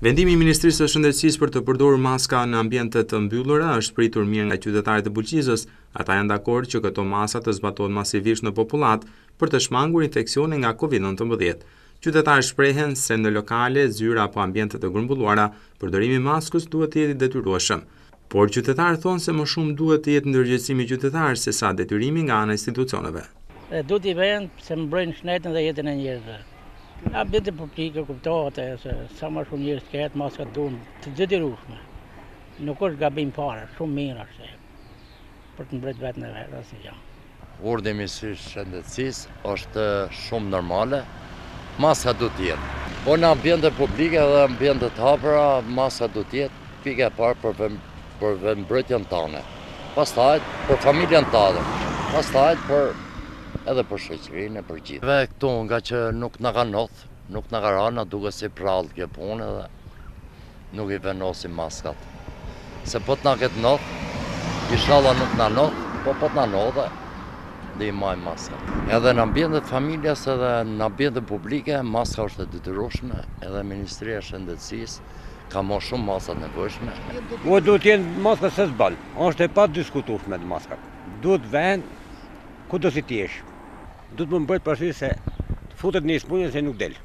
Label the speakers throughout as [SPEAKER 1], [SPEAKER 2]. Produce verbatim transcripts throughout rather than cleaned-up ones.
[SPEAKER 1] Vendimi i Ministrisë së Shëndetësisë për të përdorur maska në ambiente të mbyllura është pritur mirë nga qytetarët e Bukëqizës. Ata janë dakord që këto masa të zbatohen masivisht në popullat për të shmangur infeksionin nga kovid nëntëmbëdhjetë. Qytetarët shprehen se në lokale, zyra apo ambiente të grumbulluara, përdorimi i maskës duhet të jetë i detyrueshëm. Por qytetarët thonë se më shumë duhet të jetë ndërgjegjësimi qytetar sesa detyrimi nga ana e institucioneve.
[SPEAKER 2] Duhet i vënë se mbrojnë shnetën dhe jetën e njerëzve. Ambiente publike kuptohet se sa më shumë njerëz ketë maska duhen të detyrueshme. Nuk është gabim fare, shumë mirë është për të mbrojtur vetën e vet asnjë gjë.
[SPEAKER 3] Urdhri i Ministrisë së Shëndetësisë është shumë normale. Maska duhet të jetë. Po në ambiente publike dhe ambiente të hapura, maska duhet të jetë pika e parë për për mbrojtjen tonë. Pastaj për familjen tonë. Pastaj për edhe për shoqërinë e përgjithshme. Dhe këtu nga që nuk na ka ndodh, nuk na ka rënë, duket si prallë kjo punë dhe nuk i vendosim maskat. Se po të na ketë ndodh, inshallah nuk na ndodh, po po të na ndodhe, dhe i majmë maskat. Edhe në ambientet familjes edhe në ambientet publike, maska është e detyrueshme, edhe Ministria e Shëndetësisë ka më shumë masat nevojshme.
[SPEAKER 4] Mo duhet të jenë maska se s'bal, është e pa diskutueshme të maskat. Duhet vend ku do si t'jesh. Duhet më mbërët parasysh se futet një spunje se nuk del.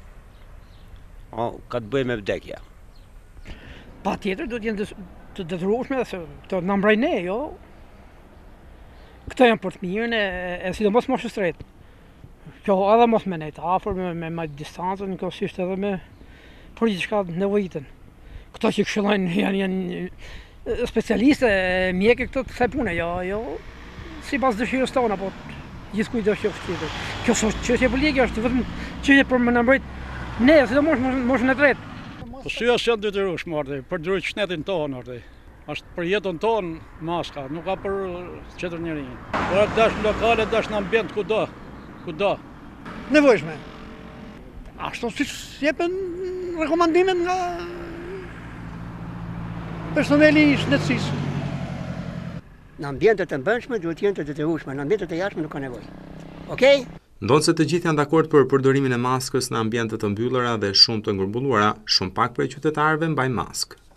[SPEAKER 4] O, ka të bëjë me vdekja.
[SPEAKER 5] Pa tjetër duhet jenë të detyrueshme se të na mbrojnë ne, jo. Këto janë për të mirën e, e sidomos moshës së tretë. Kjo edhe mos me nejtë afër me, me, me distancën, njëkohësisht edhe me për diçka nevojitën. Këto që këshillojnë janë, janë specialistë, mjekë këto të kësaj pune, jo, jo sipas dëshirës tonë, apo gjithkujt do të qoftë. Kjo është çështje politike, është vetëm çështje për më na mbrojt ne, sidomos moshën e tretë.
[SPEAKER 6] Po sy është janë detyrueshme orë, për drejt shtetin tonë orë. Është për jetën tonë maska, nuk ka për çetër njerëj. Po dash lokale, dash në ambient kudo, kudo.
[SPEAKER 7] Nevojshme. Ashtu siç jepen rekomandimet nga personeli i shëndetësisë. Në ambientet e brendshme duhet të jenë të detyrueshme, në ambientet e jashtme nuk ka nevojë. Okej?
[SPEAKER 1] Ndonë se të gjithë janë dakord për përdorimin e maskës në ambiente të mbyllura dhe shumë të ngurmbulluara, shumë pak prej qytetarëve mbajnë maskë.